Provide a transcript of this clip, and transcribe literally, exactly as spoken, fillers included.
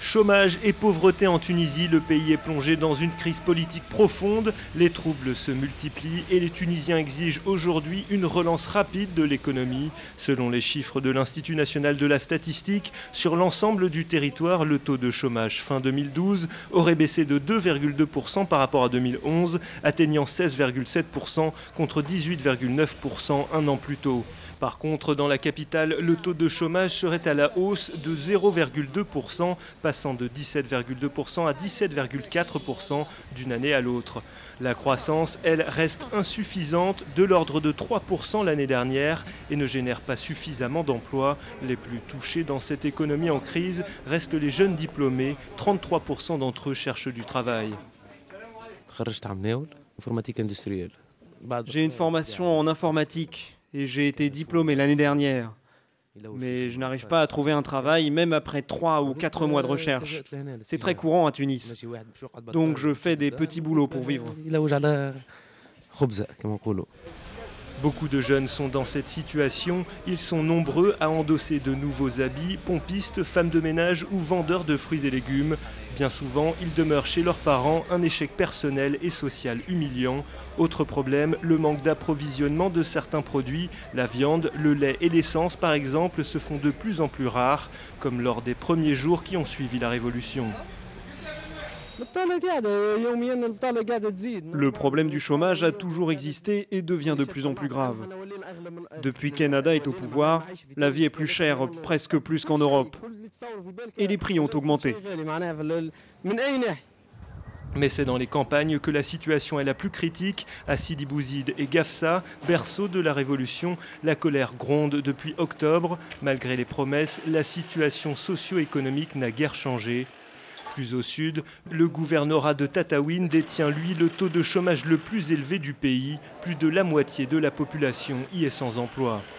Chômage et pauvreté en Tunisie, le pays est plongé dans une crise politique profonde. Les troubles se multiplient et les Tunisiens exigent aujourd'hui une relance rapide de l'économie. Selon les chiffres de l'Institut national de la statistique, sur l'ensemble du territoire, le taux de chômage fin deux mille douze aurait baissé de deux virgule deux pour cent par rapport à deux mille onze, atteignant seize virgule sept pour cent contre dix-huit virgule neuf pour cent un an plus tôt. Par contre, dans la capitale, le taux de chômage serait à la hausse de zéro virgule deux pour cent, passant de dix-sept virgule deux pour cent à dix-sept virgule quatre pour cent d'une année à l'autre. La croissance, elle, reste insuffisante, de l'ordre de trois pour cent l'année dernière, et ne génère pas suffisamment d'emplois. Les plus touchés dans cette économie en crise restent les jeunes diplômés. trente-trois pour cent d'entre eux cherchent du travail. J'ai une formation en informatique et j'ai été diplômé l'année dernière. Mais je n'arrive pas à trouver un travail, même après trois ou quatre mois de recherche. C'est très courant à Tunis. Donc je fais des petits boulots pour vivre. Beaucoup de jeunes sont dans cette situation. Ils sont nombreux à endosser de nouveaux habits, pompistes, femmes de ménage ou vendeurs de fruits et légumes. Bien souvent, ils demeurent chez leurs parents, un échec personnel et social humiliant. Autre problème, le manque d'approvisionnement de certains produits. La viande, le lait et l'essence, par exemple, se font de plus en plus rares, comme lors des premiers jours qui ont suivi la révolution. Le problème du chômage a toujours existé et devient de plus en plus grave. Depuis qu'Ennahda est au pouvoir, la vie est plus chère, presque plus qu'en Europe. Et les prix ont augmenté. Mais c'est dans les campagnes que la situation est la plus critique. À Sidi Bouzid et Gafsa, berceau de la révolution, la colère gronde depuis octobre. Malgré les promesses, la situation socio-économique n'a guère changé. Plus au sud, le gouvernorat de Tataouine détient, lui, le taux de chômage le plus élevé du pays. Plus de la moitié de la population y est sans emploi.